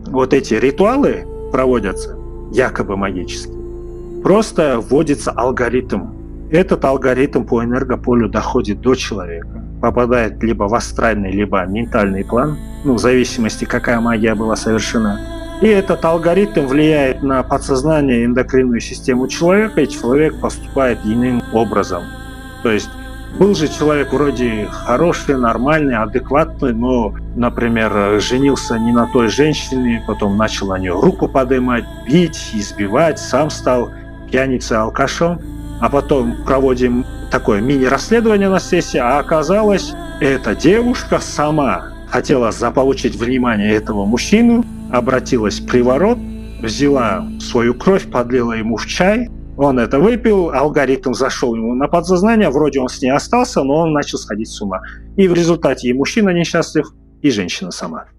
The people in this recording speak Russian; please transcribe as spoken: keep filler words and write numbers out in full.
вот эти ритуалы проводятся, якобы магически, просто вводится алгоритм. Этот алгоритм по энергополю доходит до человека, попадает либо в астральный, либо ментальный план, ну, в зависимости, какая магия была совершена. И этот алгоритм влияет на подсознание и эндокринную систему человека, и человек поступает иным образом. То есть был же человек вроде хороший, нормальный, адекватный, но, например, женился не на той женщине, потом начал на нее руку поднимать, бить, избивать, сам стал пьяницей, алкашом. А потом проводим такое мини-расследование на сессии, а оказалось, эта девушка сама хотела заполучить внимание этого мужчину, обратилась в приворот, взяла свою кровь, подлила ему в чай, он это выпил, алгоритм зашел ему на подсознание, вроде он с ней остался, но он начал сходить с ума. И в результате и мужчина несчастлив, и женщина сама.